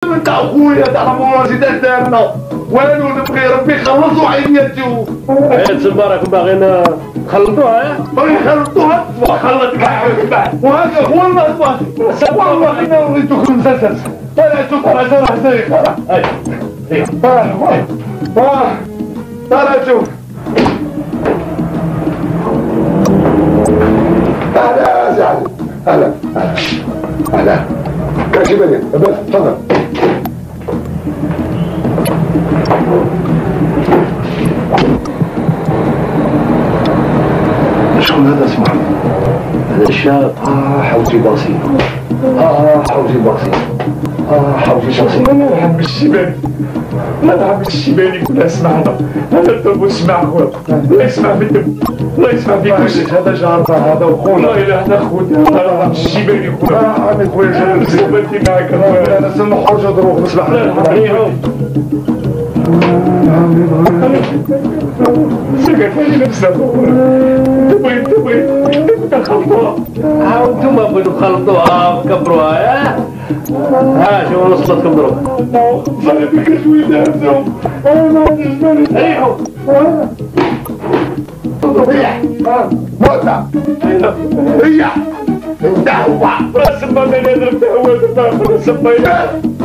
انت اخويا تعرفوا راسي دارنا والو نبغي ربي يخلصوا عينياتو. تبارك باغينا نخلطوها باغي نخلطوها وخلط كاع وهذا هو المطبخ. والله انا وريتوكم المسلسل ولا تشوف على جرح زي تعال شوف. اهلا سعد. اهلا اهلا كاشي بني تفضل. شكون هذا اسمه؟ هذا الشاب. حوتي باصي. حوتي باصي. حوتي باصي. لا نحب الشيباني، لا نحب الشيباني كلها اسمعنا. هذا الدب اسمع خويا، الله يسمع في الدب، الله يسمع في كل شيء. هذا جارنا هذا وخونا. والله الا هذا خويا، هذا الشيباني خويا. عمي خويا جاب زبنتي معاك خويا. انا سمح حوجه ظروف نسمح لك. سكت علي نفسك تبغي نخلطوها. انتوما بغيتو تخلطوها وتكبروها. شوفوا وصلتكم دروك. صار بك شويه دابزهم. انا عجبني. ريحوا. ريح موتة ريح دعوة راس ما بين يضرب دعوة راس ما